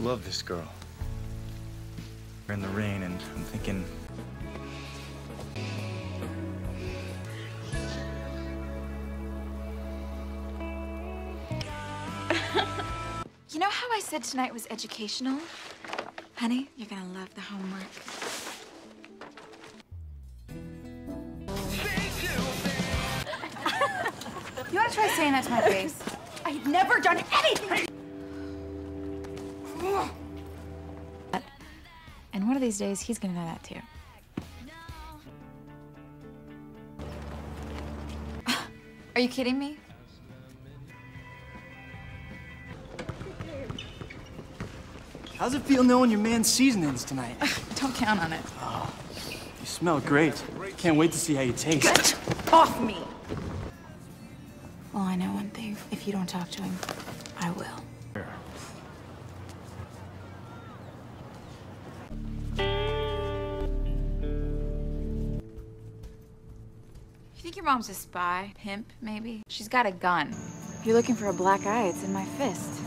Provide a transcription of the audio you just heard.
love this girl. We're in the rain, and I'm thinking... You know how I said tonight was educational? Honey, you're gonna love the homework. You wanna try saying that to my face? I've never done anything! And one of these days, he's gonna know that too. Are you kidding me? How's it feel knowing your man's seasonings tonight? Don't count on it. Oh, you smell great. Can't wait to see how you taste. Get off me! Well, I know one thing. If you don't talk to him, I will. You think your mom's a spy? Pimp, maybe? She's got a gun. If you're looking for a black eye, it's in my fist.